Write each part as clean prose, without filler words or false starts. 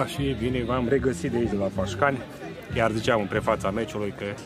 ziua și bine v-am regăsit de aici de la Pașcani. Chiar ziceam în prefața meciului că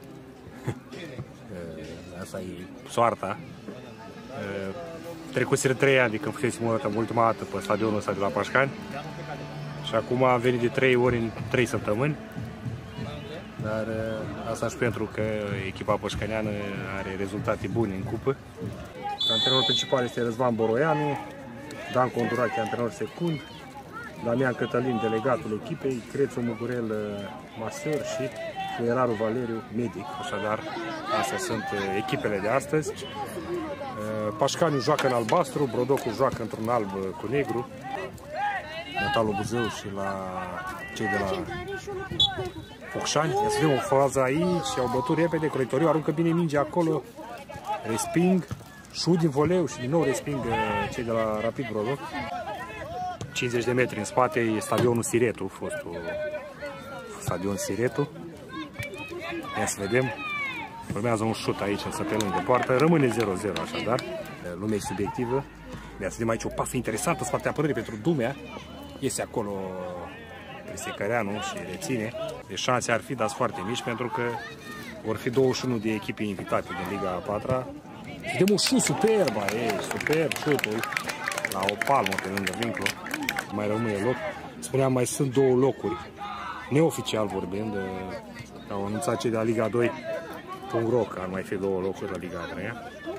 asta e soarta. Trecuseră 3 ani de când fusesem ultima dată pe stadionul ăsta de la Pașcani și acum am venit de 3 ori în 3 săptămâni. Dar asta și pentru că echipa pașcăneană are rezultate bune în cupă. Antrenorul principal este Răzvan Boroianu, Dan Condurache, antrenor secund, Damian Cătălin, delegatul echipei, Crețu Mugurel, maseur și Fluieraru Valeriu, medic. Așadar, astea sunt echipele de astăzi. Pașcaniu joacă în albastru, Brodocul joacă într-un alb cu negru, Metalul Buzău și la cei de la Focșani. Ia să vedem o fază aici, au bătut repede, Colectoriu aruncă bine mingea acolo, resping, șut din voleu și din nou resping cei de la Rapid Brodoc. 50 de metri în spate e stadionul Siretu, fostul stadion Siretu. Ia să vedem, urmează un șut aici, însă pe lângă poartă, rămâne 0-0 așadar, lumea subiectivă. Ia să vedem aici o pasă interesantă, spate apărării pentru Dumea, iese acolo Prisecăreanu și reține. Deci șanse ar fi, dar foarte mici, pentru că vor fi 21 de echipe invitate din Liga a 4-a. Vedem un șut superb, superb șutul la o palmă pe lângă vinclu. Mai rămâne loc. Spuneam, mai sunt 2 locuri, neoficial vorbind, au anunțat cei de la Liga 2 .ro că ar mai fi 2 locuri la Liga 3.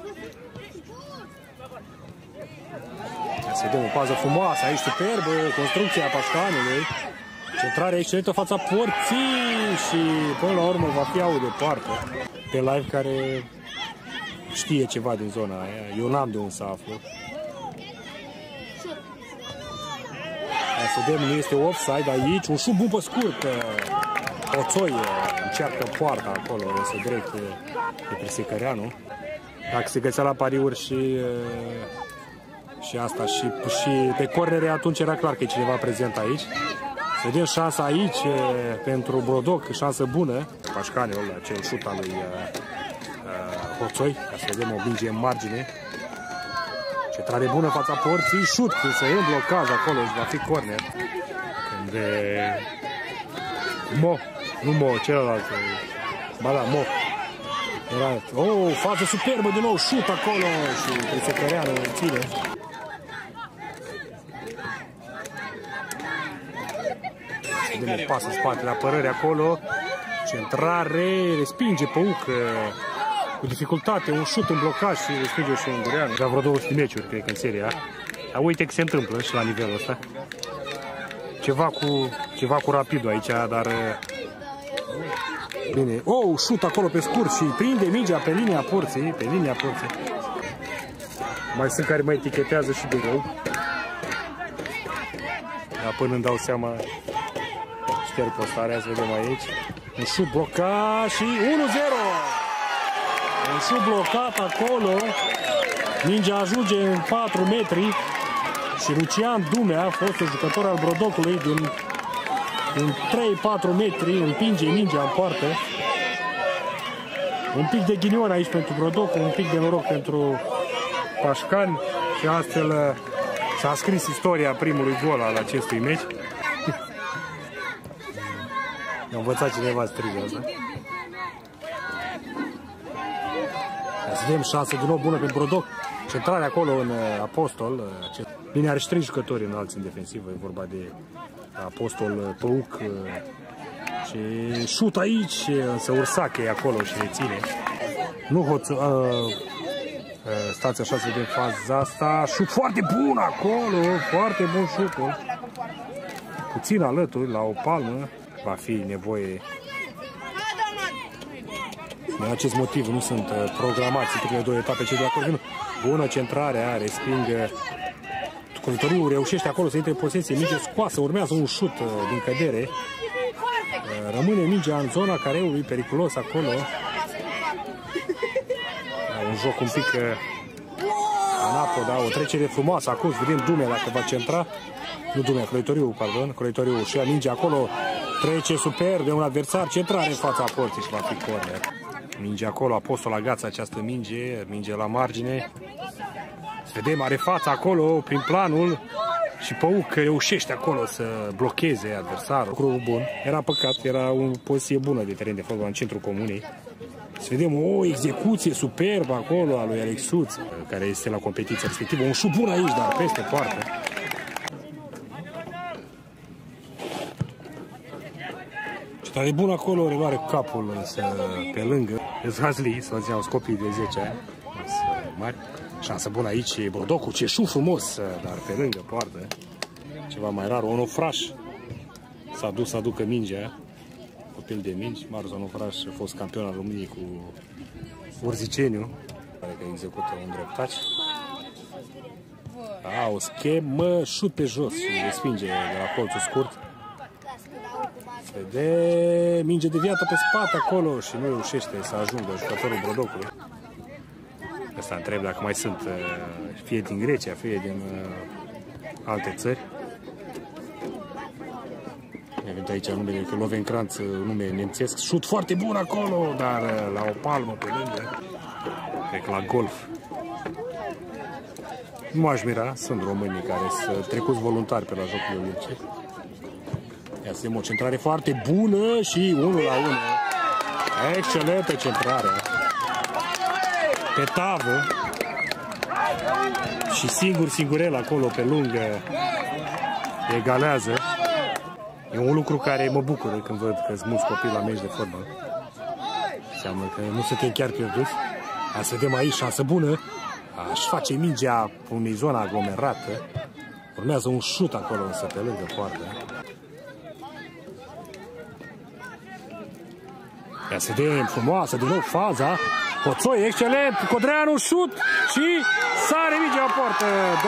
Să vedem o pază frumoasă aici, superbă, construcția Pașcanului. Centrarea excelentă în fața porții și până la urmă va fi au departe pe live care știe ceva din zona aia. Eu n-am de unde să aflu. Să vedem, nu este offside aici, un șut bun pe scurt. Oțoi încearcă poarta acolo, este direct de Prisecăreanu. Dacă se găsea la pariuri și asta și pe cornere, atunci era clar că e cineva prezent aici. Să vedem șansa aici pentru Brodoc, șansă bună. Pașcaniul, acel șut al lui Hoțoi, ca să vedem o minge în margine. Centrare bună în fața porții, șut, când se ia în blocaj acolo și va fi corner. Când celălalt, ba da, era, fază superbă din nou, șut acolo și Prisecăreanu ține. Vedem o pasă în spatele apărării acolo, centrare, respinge Păuc cu dificultate, un șut în blocaj și respinge și Ungureanu. Avea vreo 200 meciuri, cred că, în seria. Dar uite că se întâmplă și la nivelul ăsta. Ceva cu Rapidul aici, dar bine. Șut acolo pe scurt și prinde mingea pe linia porții, Mai sunt care mai etichetează și de rău. Dar până îmi dau seama, șterg postarea, să vedem aici. Un șut blocat și 1-0! Un șut blocat acolo, mingea ajunge în 4 metri și Lucian Dumea, fostul jucător al Brodocului, din 3-4 metri, împinge mingea în poartă. Un pic de ghinion aici pentru Brodoc, un pic de noroc pentru Pașcani și astfel s-a scris istoria primului gol al acestui meci. A învățat cineva strigă asta. Să vedem șansă din nou bună pentru Brodoc. Centrarea acolo în Apostol. Bine, are și 3 jucători înalți în defensivă. E vorba de Apostol, Păuc și șut aici. Însă Ursache e acolo și reține. Stați așa să vedem faza asta. Șut foarte bun acolo. Foarte bun șutul. Puțin alături, la o palmă. Va fi nevoie. Din acest motiv nu sunt programați primele 2 etape cei de la Corvinu. Bună centrare, resping. Colectoriu reușește acolo să intre în posesie, minge scoasă, urmează un șut din cădere. Rămâne mingea în zona careului, periculos acolo. Un joc un pic anapo, o trecere frumoasă acum, vedem Dumea dacă va centra. Nu Dumea, Colectoriu, pardon, Colectoriu și ia mingea acolo. Trece super de un adversar, centrare în fața porții și va fi corner. Minge acolo, Apostol agață această minge la margine. Să vedem, are fața acolo, prin planul. Și Păuc reușește acolo să blocheze adversarul. Lucru bun. Era păcat, era o poziție bună de teren de fotbal în centrul comunei. Să vedem o execuție superbă acolo a lui Alexuț, care este la competiția respectivă. Un șut bun aici, dar peste poartă. Și tare bun acolo, reluare cu capul, însă pe lângă. Hazli, să ziceam, copii de 10 ani, mari. Șansă bună aici, Brodocul, ce șut frumos, dar pe lângă poartă. Ceva mai rar, Onofraș s-a dus să aducă mingea. Copil de mingi, Marius Onofraș a fost campion al României cu Urziceniu, care execută un dreptaci. O schemă, șut pe jos și respinge de la colțul scurt. Se vede minge deviată pe spate acolo și nu reușește să ajungă jucătorul Brodocului. Asta întreb dacă mai sunt, fie din Grecia, fie din alte țări. Evident aici numele că Lovenkranț, nume nemțesc. Șut foarte bun acolo, dar la o palmă pe lângă. Cred că la golf. Nu m-aș mira, sunt românii care sunt trecuți voluntari pe la Jocurile Olimpice. Ia să o centrare foarte bună și 1-1. Excelentă centrare. Pe tavă. Și singurel acolo pe lângă egalează. E un lucru care mă bucură când văd că sunt mulți copii la meci de fotbal. Înseamnă că nu suntem chiar pierduți. Să vedem aici, șansă bună. Aș face mingea unei zone aglomerată. Urmează un șut acolo, însă pe lângă poartă. Ia să vedem, frumoasă, din nou faza. Hoțoi, excelent, Codreanu, șut și sare mingea în poartă.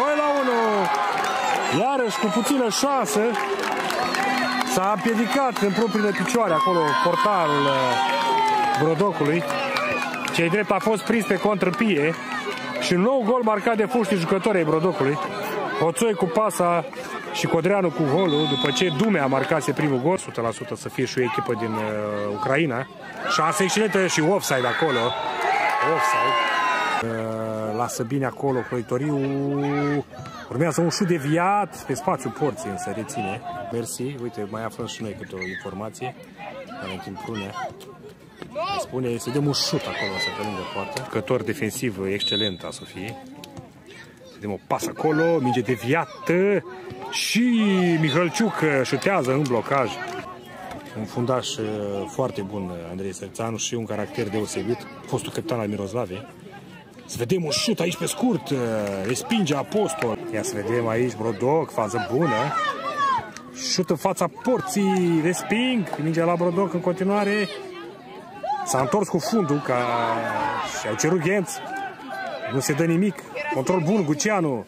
2-1. Iarăși cu puțină șansă. S-a împiedicat în propriile picioare acolo portarul Brodocului. Cei drept a fost prins pe contrăpie. Și un nou gol marcat de foștii jucători ai Brodocului. Hoțoi cu pasa și Codreanu cu golul, după ce Dumea marcase primul gol. 100% să fie și o echipă din Ucraina. Șansă excelentă și offside acolo. Offside. Lasă bine acolo Croitoriu. Urmează un șut deviat pe spațiul porții, însă reține. Mersi. Uite, mai aflăm și noi câte o informație. Valentin Prunea spune, să dăm un șut acolo, să pe lângă poartă. Jucător defensiv excelent a Sofiei. Să dăm o pasă acolo, minge deviată și Mihălciuc șutează în blocaj. Un fundaș foarte bun, Andrei Sărțanu, și un caracter deosebit. Fostul capitan al Miroslavei. Să vedem un șut aici pe scurt, respinge Apostol. Ia să vedem aici Brodoc, fază bună. Șut în fața porții, resping, mingea la Brodoc în continuare. S-a întors cu fundul și au cerut Ghenț. Nu se dă nimic. Control bun, Guceanu.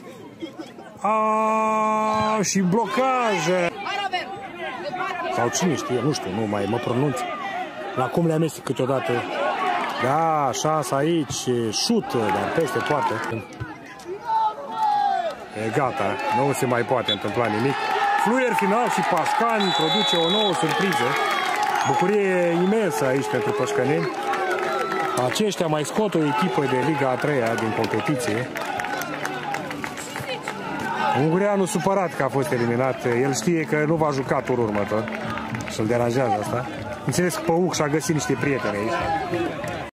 Și blocaj. Sau cine știe, nu știu, nu mai mă pronunț. La cum le amestec câteodată. Da, șansa aici, șut, dar peste poartă. E gata, nu se mai poate întâmpla nimic. Fluier final și Pașcani produce o nouă surpriză. Bucurie imensă aici pentru pășcăneni. Aceștia mai scot o echipă de Liga a 3-a din competiție. Ungureanu supărat că a fost eliminat. El știe că nu va juca turul următor. Și îl deranjează asta. Înțeles că Păuc și-a găsit niște prieteni aici.